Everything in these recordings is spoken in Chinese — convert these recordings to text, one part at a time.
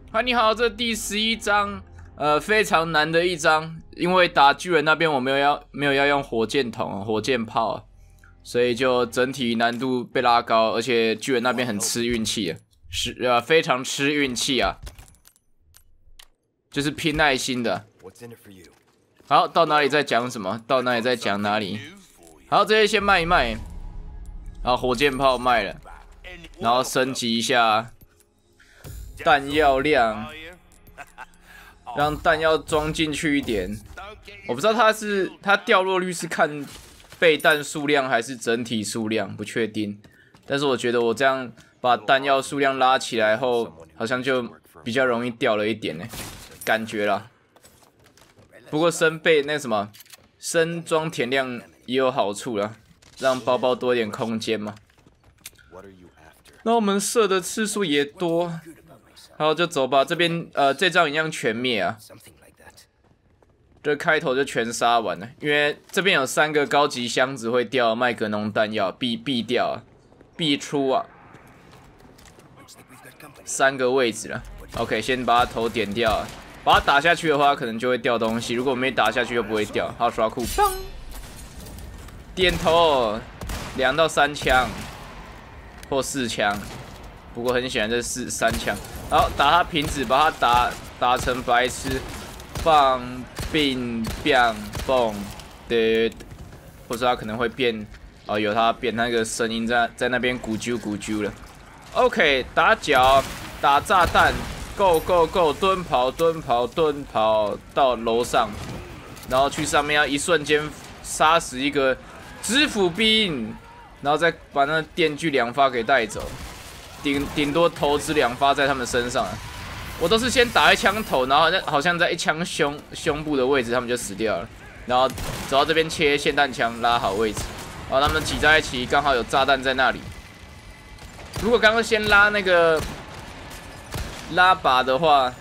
嗨，你好，这第11章，非常难的一章，因为打巨人那边我没有要用火箭筒、火箭炮，所以就整体难度被拉高，而且巨人那边很吃运气，非常吃运气啊，就是拼耐心的。好，到哪里在讲什么？到哪里在讲哪里？好，这些先卖一卖，然后火箭炮卖了，然后升级一下。 弹药量，让弹药装进去一点。我不知道它掉落率是看备弹数量还是整体数量，不确定。但是我觉得我这样把弹药数量拉起来后，好像就比较容易掉了一点呢，感觉啦。不过升装填量也有好处啦，让包包多一点空间嘛。那我们射的次数也多。 好，就走吧。这边这张一样全灭啊！这开头就全杀完了，因为这边有3个高级箱子会掉麦格农弹药，必掉啊，必出啊，3个位置了。OK， 先把他头点掉，把他打下去的话，可能就会掉东西；如果没打下去，就不会掉。好，刷库，砰！点头，2到3枪或4枪，不过很显然这是3枪。 好，打他瓶子，把他打成白痴，棒并变蹦的，或者他可能会变哦，有他变那个声音在那边咕啾咕啾了。OK， 打脚，打炸弹 ，Go Go Go， 蹲跑到楼上，然后去上面要一瞬间杀死一个知府兵，然后再把那电锯2发给带走。 顶多投掷2发在他们身上，我都是先打一枪头，然后好像在一枪胸部的位置，他们就死掉了。然后走到这边切霰弹枪，拉好位置，然后他们挤在一起，刚好有炸弹在那里。如果刚刚先拉那个拉拔的话，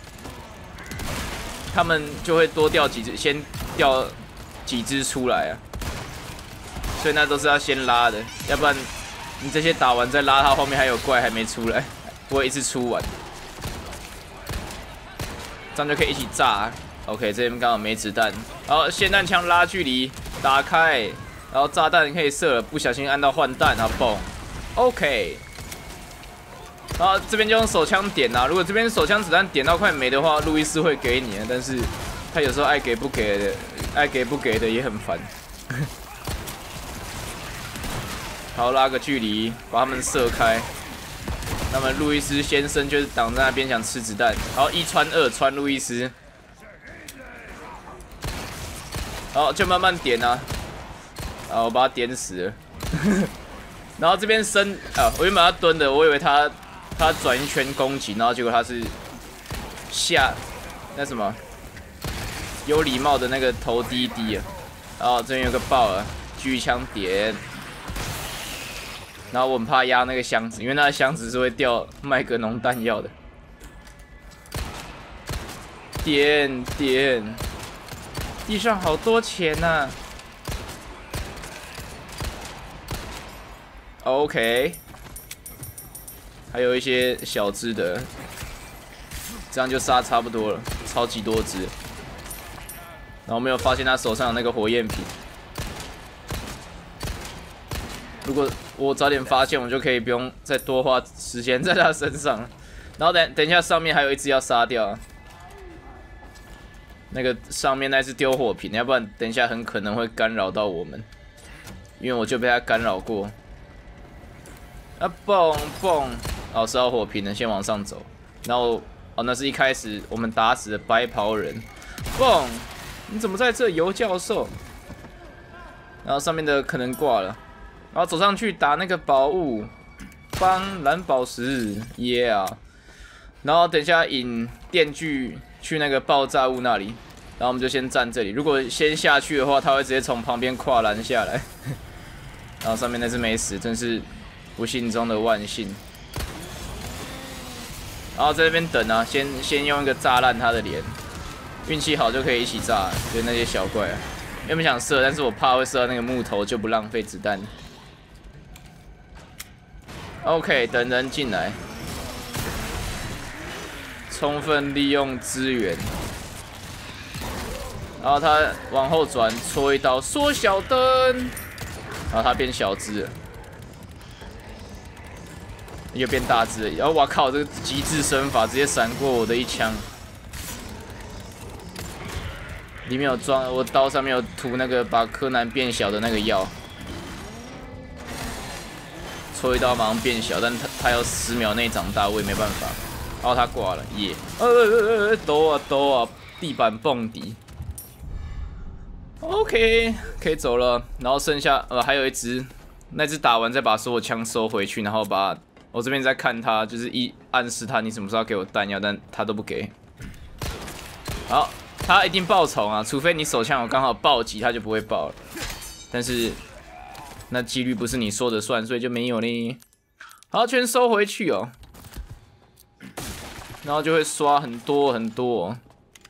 他们就会多掉几只，先掉几只出来啊。所以那都是要先拉的，要不然。 你这些打完再拉他，后面还有怪还没出来，不会一次出完，这样就可以一起炸。OK， 这边刚好没子弹，好，霰弹枪拉距离打开，然后炸弹可以射了，不小心按到换弹，然后嘣 ，OK， 然后这边就用手枪点啊，如果这边手枪子弹点到快没的话，路易斯会给你，但是他有时候爱给不给的也很烦。好，拉个距离，把他们射开。那么路易斯先生就是挡在那边想吃子弹，好，1穿2穿路易斯，好，就慢慢点啊，我把他点死了。然后这边升我原本要蹲的，我以为他转一圈攻击，然后结果他是下那什么有礼貌的那个头低低啊。然后这边有个爆了，狙枪点。 然后我很怕压那个箱子，因为那个箱子是会掉麦格农弹药的。点，地上好多钱呐、啊。OK， 还有一些小只的，这样就杀差不多了，超级多只。然后没有发现他手上有那个火焰瓶。 如果我早点发现，我就可以不用再多花时间在他身上了。然后等一下，上面还有一只要杀掉啊。那个上面那只丢火瓶，要不然等一下很可能会干扰到我们，因为我就被他干扰过。啊蹦，哦是要火瓶的，先往上走。然后那是一开始我们打死的白袍人。蹦，你怎么在这，尤教授？然后上面的可能挂了。 然后走上去打那个宝物，帮蓝宝石 ，Yeah！ 然后等一下引电锯去那个爆炸物那里，然后我们就先站这里。如果先下去的话，他会直接从旁边跨栏下来。然后上面那只没死，真是不幸中的万幸。然后在那边等啊，先用一个炸烂他的脸，运气好就可以一起炸，就那些小怪啊。原本想射，但是我怕会射到那个木头，就不浪费子弹。 OK， 等人进来， 充分利用资源。然后他往后转，戳一刀，缩小灯，然后他变小只了，又变大只了。然后我靠，这个极致身法直接闪过我的一枪。里面有装，我刀上面有涂那个把柯南变小的那个药，戳一刀马上变小，但他要10秒内长大，我也没办法。然后他挂了，耶！抖啊，地板蹦迪。OK， 可以走了。然后剩下还有一只，那只打完再把所有枪收回去，然后把我这边在看他，就是暗示他你什么时候要给我弹药，但他都不给。好，他一定爆虫啊，除非你手枪有刚好暴击，他就不会爆了。但是那几率不是你说的算，所以就没有呢。好，全收回去哦，然后就会刷很多很多哦。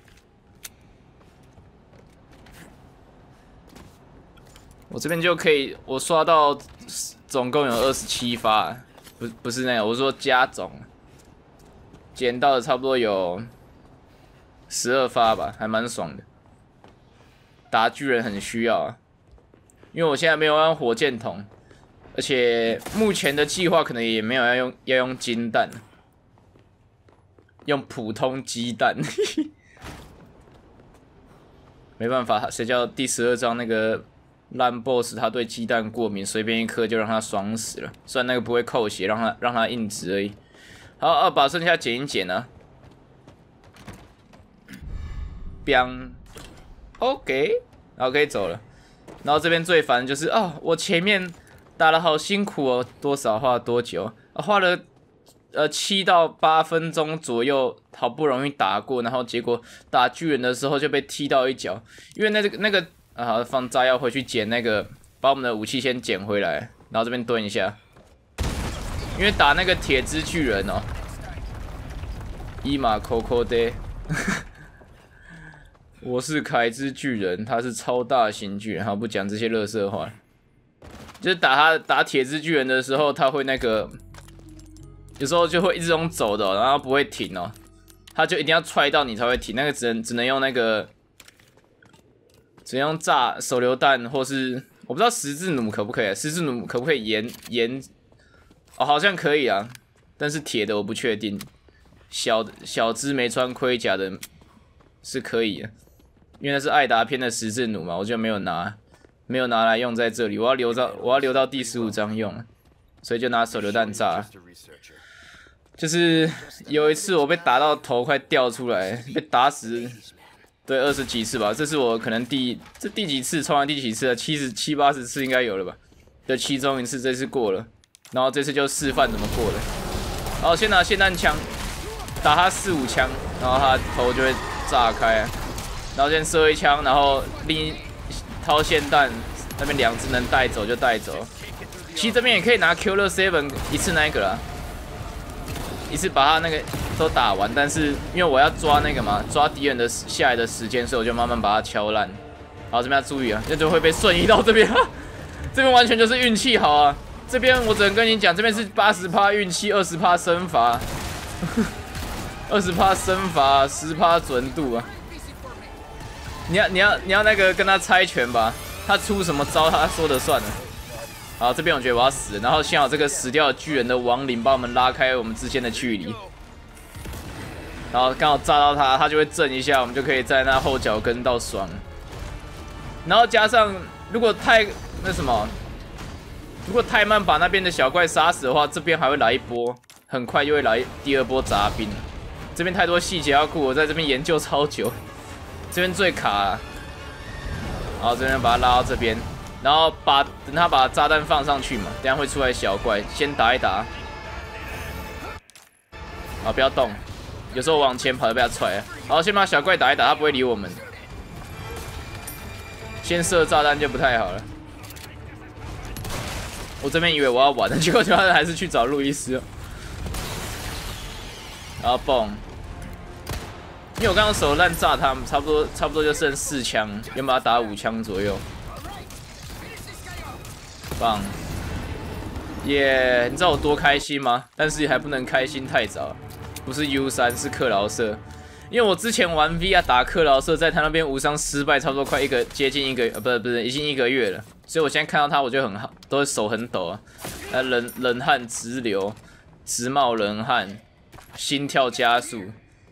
我这边就可以，我刷到总共有27发，不是那个，我说加总，捡到的差不多有12发吧，还蛮爽的。打巨人很需要啊，因为我现在没有要用火箭筒，而且目前的计划可能也没有要用金弹，用普通鸡蛋。没办法，谁叫第12章那个烂 BOSS 他对鸡蛋过敏，随便一颗就让他爽死了。虽然那个不会扣血，让他硬直而已。好，把剩下捡一捡啊。biang OK， 然后可以走了。然后这边最烦的就是我前面打得好辛苦哦，多少花了多久？花了7到8分钟左右，好不容易打过，然后结果打巨人的时候就被踢到一脚，因为那个好放炸药回去捡那个，把我们的武器先捡回来，然后这边蹲一下，因为打那个铁之巨人哦，伊马 Coco Day。我是凯之巨人，他是超大型巨人。好，不讲这些垃圾话。就是打铁之巨人的时候，他会那个，有时候就会一直用走的然后不会停哦。他就一定要踹到你才会停，那个只能用那个，只能用炸手榴弹，或是我不知道十字弩可不可以？十字弩可不可以延？好像可以啊，但是铁的我不确定。小只没穿盔甲的是可以的。因为那是艾达篇的十字弩嘛，我就没有拿来用在这里，我要留到第15章用，所以就拿手榴弹炸。就是有一次我被打到头快掉出来，被打死，对20几次吧，这是我可能第几次冲完第几次了，70、80次应该有了吧？的其中一次，这次过了，然后这次就示范怎么过的。然后先拿霰弹枪打他4、5枪，然后他头就会炸开。然后先射一枪，然后掏霰弹，那边2只能带走就带走。其实这边也可以拿 Killer 7一次那个啦，一次把他那个都打完。但是因为我要抓那个嘛，抓敌人的下来的时间，所以我就慢慢把它敲烂。好，这边要注意啊，这就会被瞬移到这边。这边完全就是运气好啊。这边我只能跟你讲，这边是80%运气，20%身法，20%身法，10%准度啊。你要那个跟他猜拳吧，他出什么招他说的算了。好，这边我觉得我要死了，然后幸好这个死掉的巨人的亡灵把我们拉开我们之间的距离，然后刚好炸到他，他就会震一下，我们就可以在那后脚跟到爽。然后加上如果太慢把那边的小怪杀死的话，这边还会来一波，很快就会来第2波杂兵。这边太多细节要顾，我在这边研究超久。这边最卡了，然后这边把它拉到这边，然后等他把炸弹放上去嘛，等下会出来小怪，先打一打。好，不要动，有时候往前跑就被他踹了。好，先把小怪打一打，他不会理我们。先射炸弹就不太好了。我这边以为我要玩的，结果他还是去找路易斯了。然后蹦。因为我刚刚手烂炸他们，差不多就剩4枪，要把他打5枪左右。棒，耶！你知道我多开心吗？但是还不能开心太早。 不是 U3，是克劳瑟。因为我之前玩 VR 打克劳瑟，在他那边无伤失败，差不多快接近一个，不是，已经1个月了。所以我现在看到他，我就很好，都会手很抖啊，冷汗直流，直冒冷汗，心跳加速。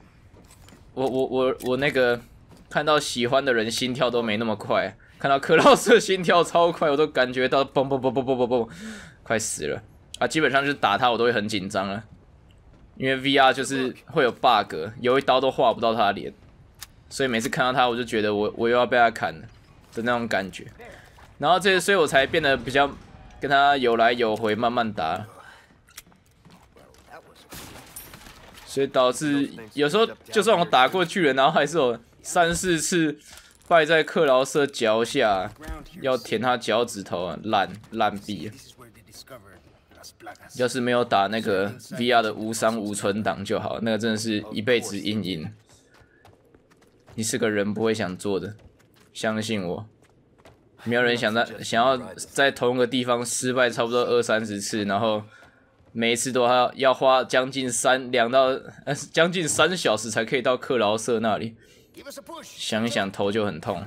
我那个看到喜欢的人心跳都没那么快，看到克劳瑟心跳超快，我都感觉到嘣嘣嘣嘣嘣嘣嘣，快死了啊！基本上就是打他，我都会很紧张了。因为 VR 就是会有 bug， 有一刀都划不到他的脸，所以每次看到他，我就觉得我又要被他砍了的那种感觉。然后所以我才变得比较跟他有来有回，慢慢打。所以导致有时候就算我打过巨人，然后还是有3、4次败在克劳瑟脚下，要舔他脚趾头啊，烂毙。要是没有打那个 VR 的无伤无存档就好，那个真的是一辈子阴影。你是个人不会想做的，相信我。没有人想要在同一个地方失败差不多20-30次，然后每一次都要花将近将近3小时才可以到克劳瑟那里。想一想头就很痛。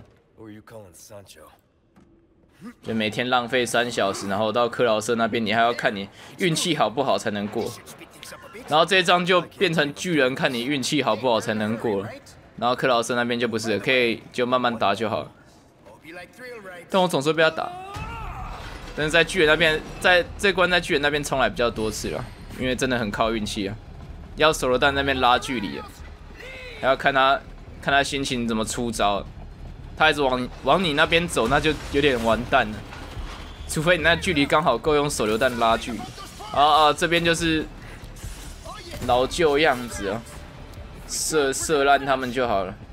就每天浪费3小时，然后到克劳瑟那边，你还要看你运气好不好才能过。然后这一章就变成巨人看你运气好不好才能过了，然后克劳瑟那边就不是了，可以就慢慢打就好了。但我总是被他打，但是在巨人那边，在这关在巨人那边冲来比较多次了，因为真的很靠运气啊，要手榴弹那边拉距离啊，还要看他心情怎么出招。他一直往你那边走，那就有点完蛋了。除非你那距离刚好够用手榴弹拉距离。这边就是老旧样子啊，射烂他们就好了。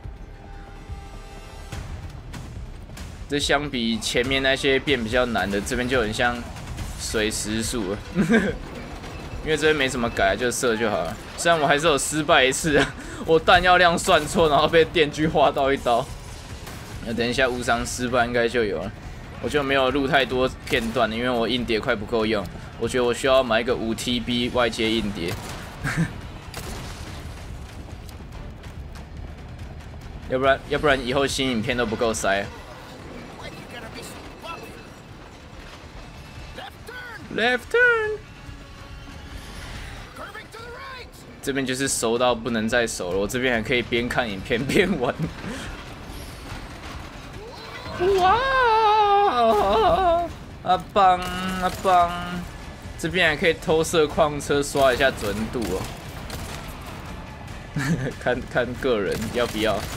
这相比前面那些变比较难的，这边就很像水时速了。因为这边没什么改，就射就好了。虽然我还是有失败一次啊，我弹药量算错，然后被电锯划到一刀。那等一下无伤失败应该就有了，我就没有录太多片段了，因为我硬碟快不够用。我觉得我需要买一个5TB 外接硬碟，要不然以后新影片都不够塞。Left turn， 这边就是熟到不能再熟了，我这边还可以边看影片边玩。哇！啊棒！这边还可以偷射矿车，刷一下准度哦。看个人要不要。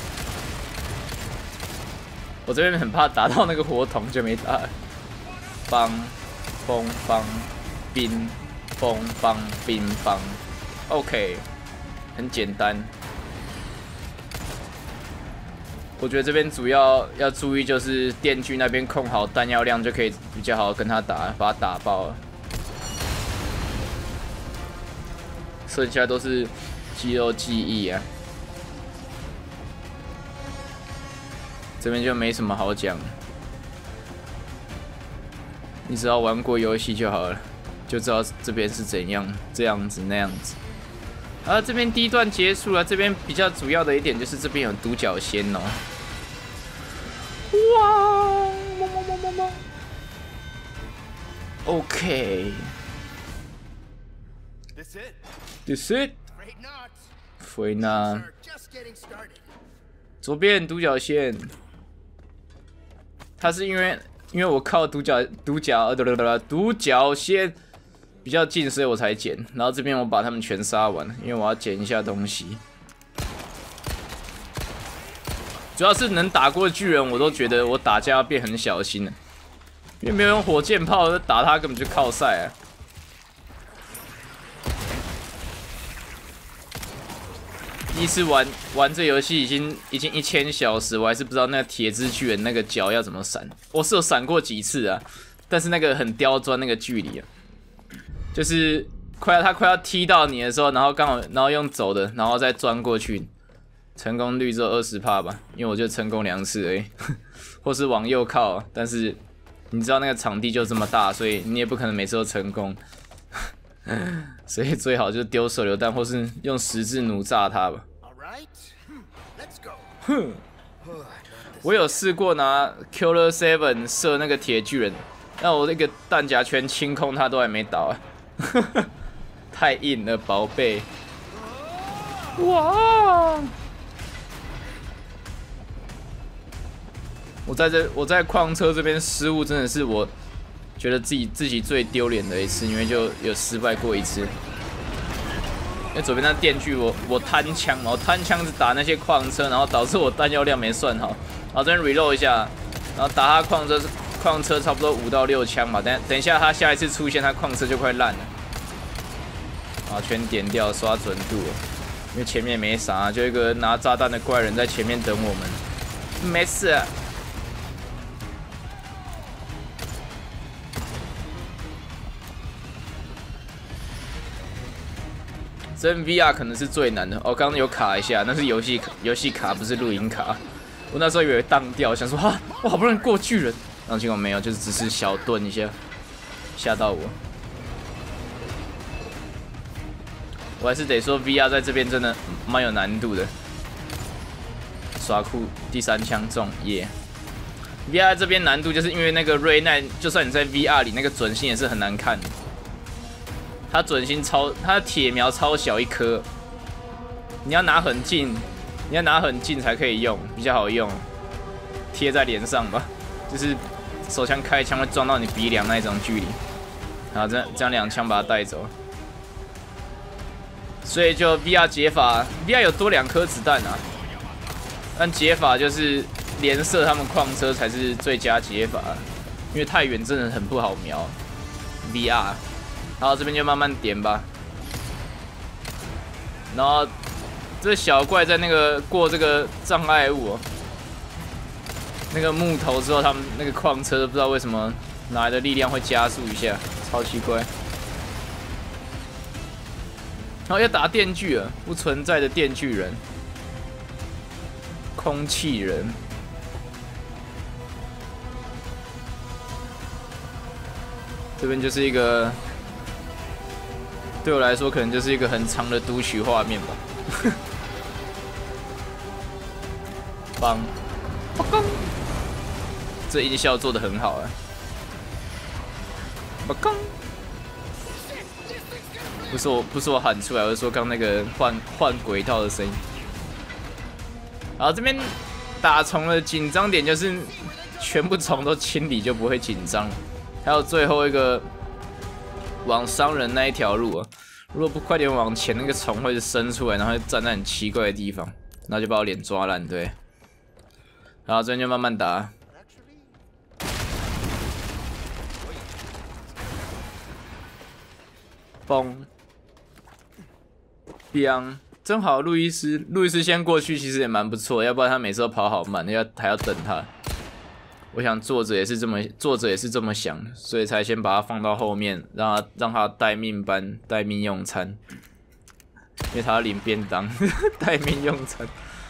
我这边很怕打到那个火筒，就没打。棒，嘣棒，冰，嘣棒，冰棒。OK， 很简单。我觉得这边主要要注意就是电锯那边控好弹药量，就可以比较好跟他打，把他打爆了。剩下都是肌肉记忆啊，这边就没什么好讲，你只要玩过游戏就好了，就知道这边是怎样，这样子那样子。这边第一段结束了，这边比较主要的一点就是这边有独角仙哦。哇！OK。This it。菲娜。左边独角仙，他是因为我靠独角仙比较近，所以我才捡。然后这边我把他们全杀完，因为我要捡一下东西。主要是能打过巨人，我都觉得我打架要变很小心了，因为没有用火箭炮，打他根本就靠赛啊。第一次玩这游戏已经1000小时，我还是不知道那个铁之巨人那个脚要怎么闪。我是有闪过几次啊，但是那个很刁钻那个距离啊，就是他快要踢到你的时候，然后用走的，然后再钻过去，成功率只有20%吧，因为我就成功2次而已，或是往右靠，但是你知道那个场地就这么大，所以你也不可能每次都成功。 所以最好就是丢手榴弹，或是用十字弩炸它吧。哼，我有试过拿 Killer 7射那个铁巨人，但我那个弹夹全清空，他都还没倒啊，太硬了，宝贝。哇！我在矿车这边失误，真的是我觉得自己最丢脸的一次，因为就有失败过一次。因为左边那电锯我摊枪嘛，我摊枪子打那些矿车，然后导致我弹药量没算好，然后这边 reload 一下，然后打他矿车差不多5到6枪吧。等一下他下一次出现，他矿车就快烂了，然后全点掉，刷准度了，因为前面没啥，就一个拿炸弹的怪人在前面等我们，没事啊。真 VR 可能是最难的哦，刚刚有卡一下，那是游戏卡，不是录影卡。我那时候以为当掉，想说哈，我好不容易过巨人，然后结果没有，就是只是小顿一下，吓到我。我还是得说 VR 在这边真的蛮有难度的。耍酷第3枪中耶。VR 这边难度就是因为那个瑞奈，就算你在 VR 里那个准星也是很难看的。它准星它的铁苗超小一颗，你要拿很近，才可以用，比较好用，贴在脸上吧，就是手枪开枪会撞到你鼻梁那一种距离，然后这样2枪把它带走，所以就 VR 解法 ，VR 有多2颗子弹啊，但解法就是连射他们矿车才是最佳解法，因为太远真的很不好瞄 VR。好，这边就慢慢点吧。然后这小怪在那个过这个障碍物、哦，那个木头之后，他们那个矿车不知道为什么哪来的力量会加速一下，超奇怪。然后要打电锯了，不存在的电锯人，空气人。这边就是一个。对我来说，可能就是一个很长的读取画面吧。棒，这音效做得很好啊！不是我喊出来，我是说刚那个换轨道的声音。然后这边打虫的紧张点就是全部虫都清理就不会紧张，还有最后一个。往商人那一条路啊，如果不快点往前，那个虫会伸出来，然后站在很奇怪的地方，然后就把我脸抓烂，对。然后这边就慢慢打。嘣 ，biang， 正好路易斯先过去，其实也蛮不错，要不然他每次都跑好慢，还要等他。我想作者也是这么想，所以才先把它放到后面，让他待命班待命用餐，因为他要领便当，待命用餐。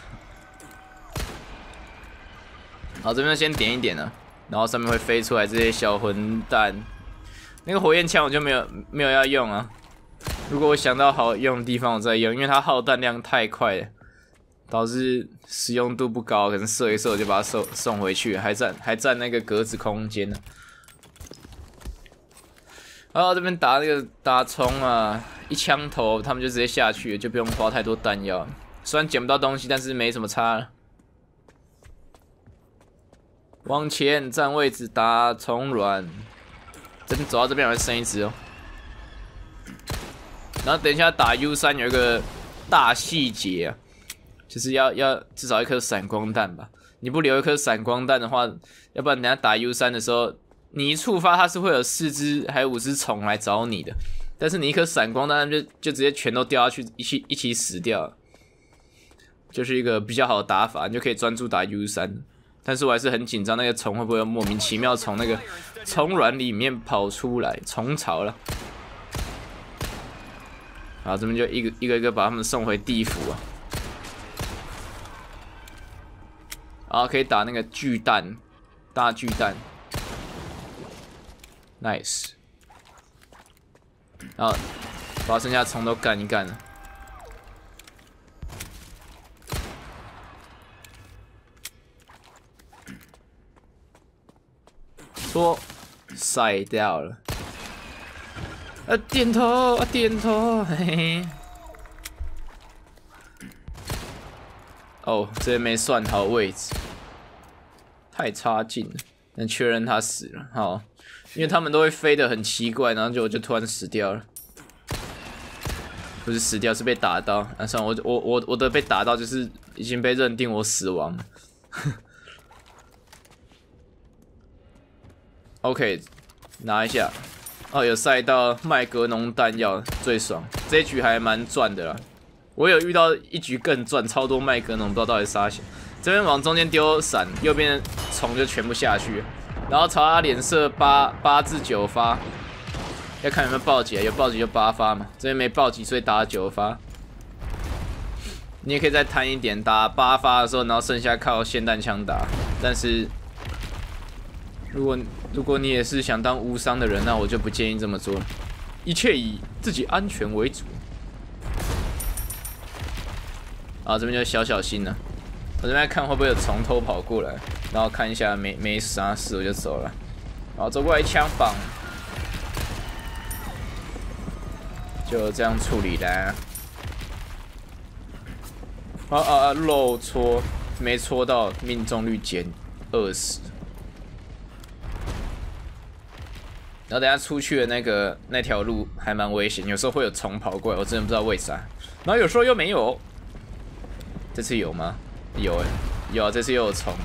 好，这边先点一点了，然后上面会飞出来这些小混蛋。那个火焰枪我就没有要用啊，如果我想到好用的地方我再用，因为它耗弹量太快了。导致使用度不高，可能射一射我就把它送回去，还占那个格子空间呢。然后这边打虫啊，一枪头他们就直接下去了，就不用花太多弹药。虽然捡不到东西，但是没什么差了。往前站位置打虫卵，真走到这边还会剩一只哦。然后等一下打 U3有一个大细节啊。就是要至少1颗闪光弹吧，你不留1颗闪光弹的话，要不然等下打 U3的时候，你一触发它是会有4只还有5只虫来找你的，但是你1颗闪光弹就直接全都掉下去，一起死掉了，就是一个比较好的打法，你就可以专注打 U3。但是我还是很紧张，那个虫会不会莫名其妙从那个虫卵里面跑出来，虫巢了。好，这边就一个把他们送回地府啊。然后可以打那个巨蛋，大巨蛋 ，nice。然后把剩下虫都干一干了。戳，晒掉了。点头，点头，嘿嘿。哦，这边没算好位置，太差劲了。能确认他死了，好，因为他们都会飞得很奇怪，然后就突然死掉了。不是死掉，是被打到。啊，算了，我的被打到就是已经被认定我死亡了。OK， 拿一下。哦，有塞到麦格农弹药，最爽。这一局还蛮赚的啦。我有遇到一局更赚，超多麦格农，不知道到底啥血。这边往中间丢闪，右边的虫就全部下去，然后朝他脸射8至9发，要看有没有暴击，有暴击就8发嘛。这边没暴击，所以打9发。你也可以再贪一点，打8发的时候，然后剩下靠霰弹枪打。但是如果你也是想当无伤的人，那我就不建议这么做，一切以自己安全为主。啊，这边就小心了。我这边看会不会有从头跑过来，然后看一下没啥事我就走了。然后走过来枪绑，就这样处理啦。漏戳没戳到，命中率减20。然后等下出去的那条路还蛮危险，有时候会有虫跑过来，我真的不知道为啥。然后有时候又没有，这次有吗？有有啊，这次又有虫。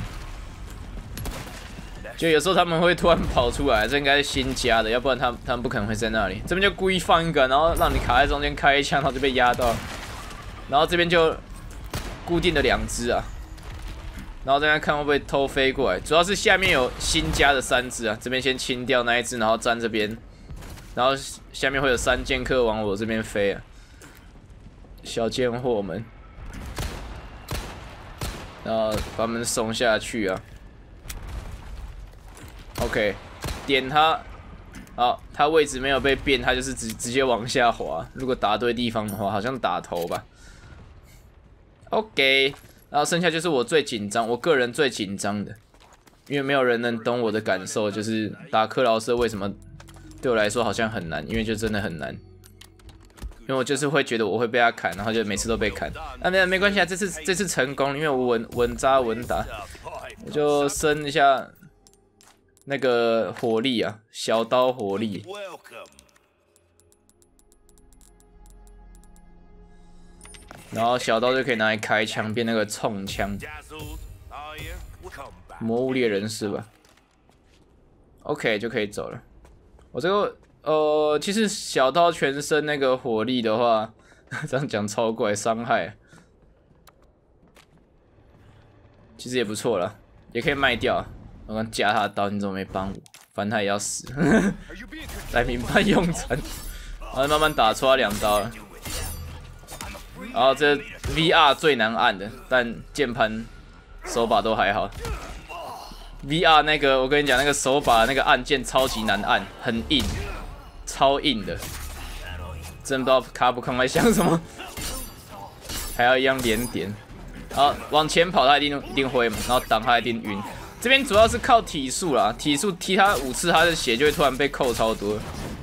就有时候他们会突然跑出来，这应该是新加的，要不然他们不可能会在那里。这边就故意放一个，然后让你卡在中间开一枪，然后就被压到。然后这边就固定的2只啊。然后这边看会不会偷飞过来，主要是下面有新加的3只啊，这边先清掉那一只，然后站这边，然后下面会有3剑客往我这边飞啊，小贱货们，然后把他们送下去啊。OK， 点他，好，他位置没有被变，他就是直接往下滑。如果打对地方的话，好像打头吧。OK。然后剩下就是我最紧张，我个人最紧张的，因为没有人能懂我的感受，就是打克劳瑟为什么对我来说好像很难，因为就真的很难，因为我就是会觉得我会被他砍，然后就每次都被砍。啊，没关系啊，这次成功，因为我稳扎稳打，我就升一下那个火力啊，小刀火力。然后小刀就可以拿来开枪，变那个冲枪。魔物猎人是吧 ？OK 就可以走了。我这个其实小刀全身那个火力的话，这样讲超怪，伤害其实也不错了，也可以卖掉。我刚夹他的刀，你怎么没帮我？反正他也要死，来明白用餐。然后慢慢打出来2刀了。然后这 VR 最难按的，但键盘、手把都还好。VR 那个，我跟你讲，那个手把那个按键超级难按，很硬，超硬的，真不知道卡普空在想什么，还要一样连点。好，往前跑他一定会嘛，然后挡他一定晕。这边主要是靠体术啦，体术踢他5次，他的血就会突然被扣超多。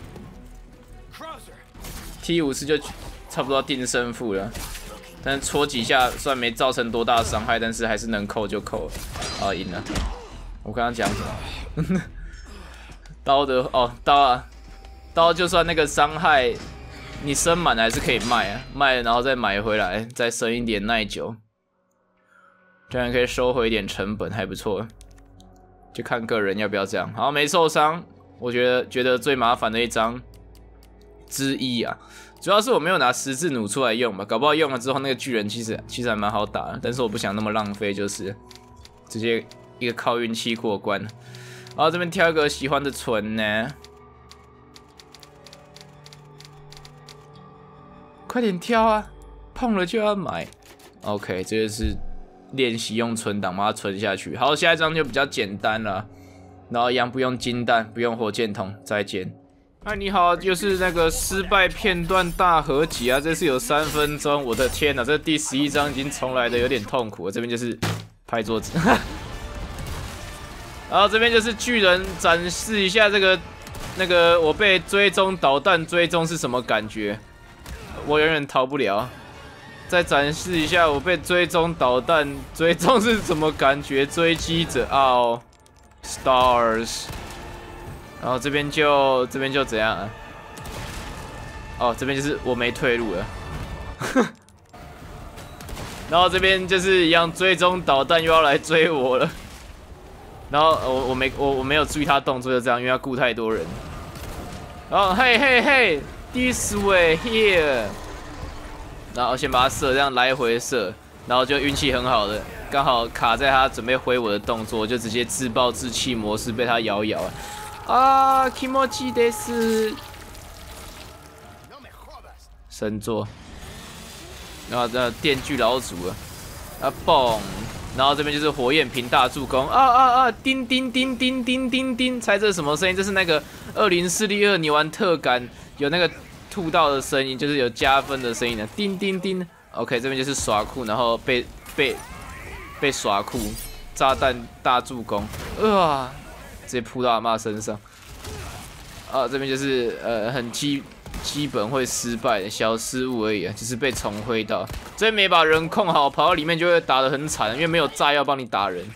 踢5次就差不多定胜负了，但是戳几下虽然没造成多大的伤害，但是还是能扣就扣了。啊，赢了！我刚刚讲什么？刀的刀就算那个伤害你升满还是可以卖啊，卖了然后再买回来，再升一点耐久，这样可以收回一点成本，还不错。就看个人要不要这样。好，没受伤，我觉得最麻烦的一张之一啊。主要是我没有拿十字弩出来用吧，搞不好用了之后那个巨人其实还蛮好打的，但是我不想那么浪费，就是直接一个靠运气过关。然后这边挑一个喜欢的存呢，快点挑啊，碰了就要买。OK， 这就是练习用存档把它存下去。好，下一张就比较简单了，然后一样不用金弹，不用火箭筒，再见。 嗨，你好，又是那个失败片段大合集啊！这次有3分钟，我的天哪，这第11章已经重来的有点痛苦了。这边就是拍桌子，然后这边就是巨人展示一下这个那个我被追踪导弹追踪是什么感觉，我永远逃不了。再展示一下我被追踪导弹追踪是什么感觉，追击者哦 ，Stars。 然后这边就怎样啊？哦，这边就是我没退路了。然后这边就是一样，追踪导弹又要来追我了。然后我没有注意他动作，就这样，因为他顾太多人。然后嘿 ，this way here。然后先把他射，这样来回射，然后就运气很好的，刚好卡在他准备挥我的动作，就直接自暴自弃模式被他摇了。 啊，気持ちです。神作，然后这电锯老祖了，啊嘣，然后这边就是火焰瓶大助攻，叮叮叮叮叮叮叮，猜这是什么声音？这是那个2042你玩特感有那个吐到的声音，就是有加分的声音的，叮叮叮。OK， 这边就是耍酷，然后被耍酷，炸弹大助攻，直接扑到阿嬷身上。啊，这边就是很基本会失败的小失误而已啊，只是被重挥到。这边没把人控好，跑到里面就会打得很惨，因为没有炸药帮你打人。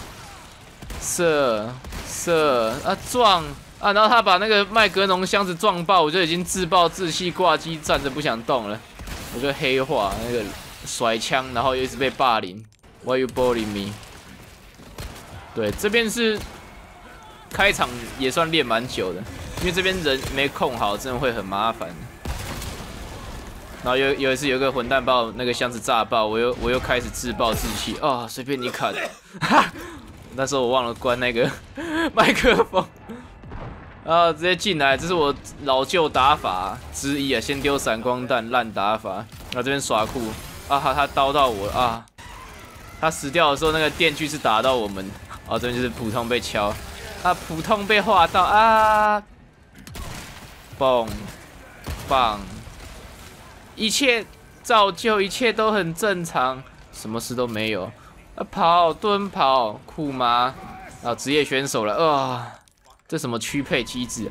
射啊撞啊，然后他把那个麦格农箱子撞爆，我就已经自暴自弃挂机站着不想动了，我就黑化那个甩枪，然后又一直被霸凌。Why you bullying me？ 对，这边是。 开场也算练蛮久的，因为这边人没控好，真的会很麻烦。然后有一次有个混蛋把我那个箱子炸爆，我又开始自暴自弃啊，随便你砍。那时候我忘了关那个麦克风，然后直接进来，这是我老旧打法之一啊，先丢闪光弹，烂打法。然后这边耍酷啊，他刀到我啊，他死掉的时候那个电锯是打到我们，啊，这边就是普通被敲。 啊，普通被划到啊！嘣，棒，一切照旧，一切都很正常，什么事都没有。啊，跑，蹲跑，酷吗？啊，职业选手了，这什么区配机制？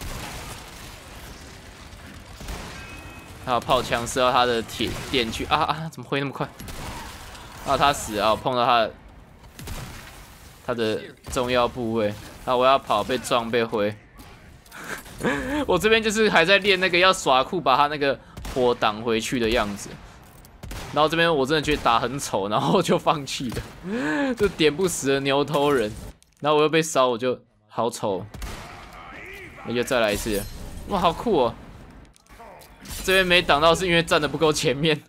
还有炮枪射到他的电锯怎么挥那么快？啊，他死了，碰到他的重要部位。 啊！我要跑，被撞，被挥。我这边就是还在练那个要耍酷，把他那个火挡回去的样子。然后这边我真的觉得打很丑，然后就放弃了。这点不死的牛头人，然后我又被烧，我就好丑。那就再来一次。哇，好酷哦！这边没挡到是因为站得不够前面。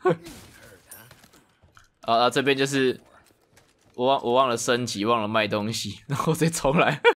这边就是我忘了升级，忘了卖东西，然后再重来。